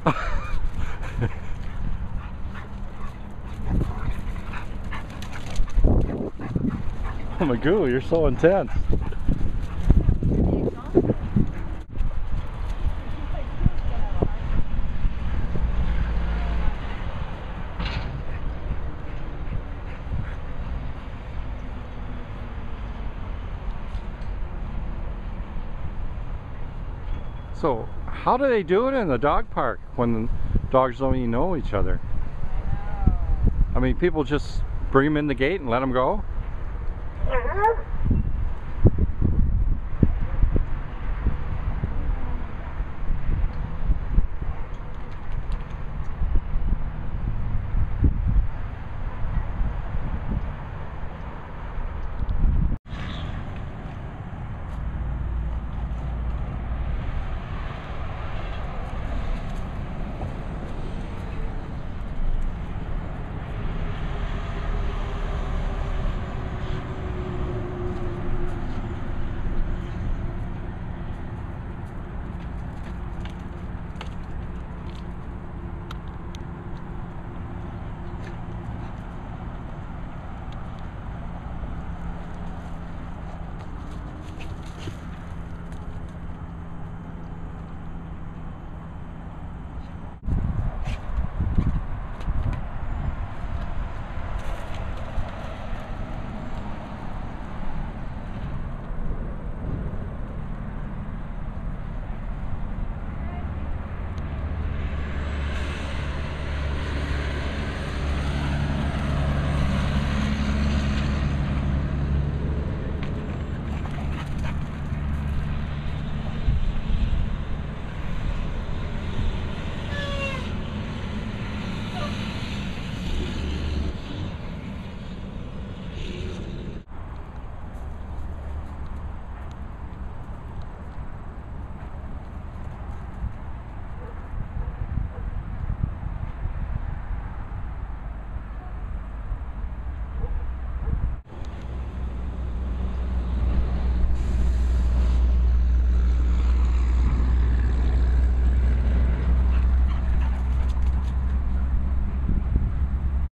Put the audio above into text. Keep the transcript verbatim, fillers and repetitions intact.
Oh my goo, you're so intense. So, how do they do it in the dog park when dogs don't even know each other? I mean, people just bring them in the gate and let them go?